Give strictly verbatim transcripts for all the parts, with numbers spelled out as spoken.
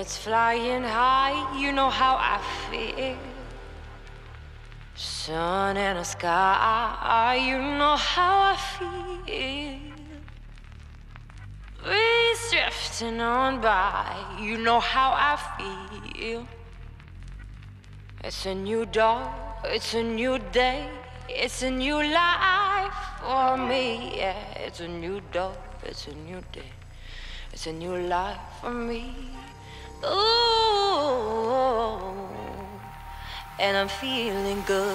Birds flying high, you know how I feel. Sun in the sky, you know how I feel. Breeze drifting on by, you know how I feel. It's a new dawn, it's a new day, it's a new life for me. Yeah, it's a new dawn, it's a new day, it's a new life for me. Ooh, and I'm feeling good.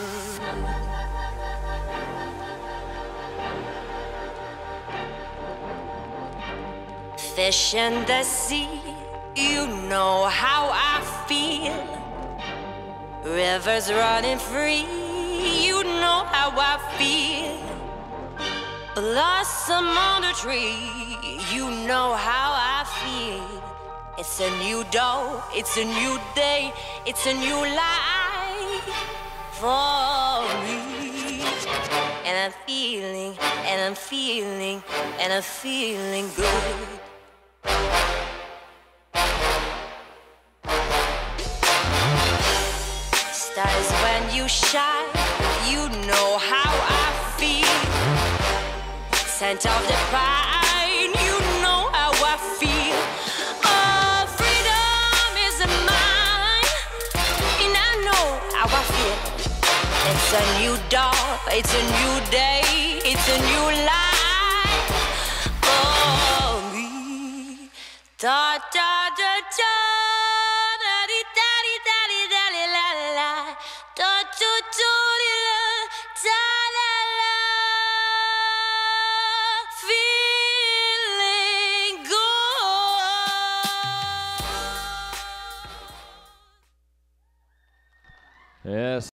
Fish in the sea, you know how I feel. Rivers running free, you know how I feel. Blossom on the tree, you know how I feel. It's a new dawn, it's a new day, it's a new life for me. And I'm feeling, and I'm feeling, and I'm feeling good. Stars when you shine, you know how I feel. Scent of the pine, you know how I feel. Oh, freedom is mine, and I know how I feel. It's a new dawn, it's a new day, it's a new life for me. Da da da da, da di da di da di da di la la la, da do do di la da la la. Feeling good. Yes.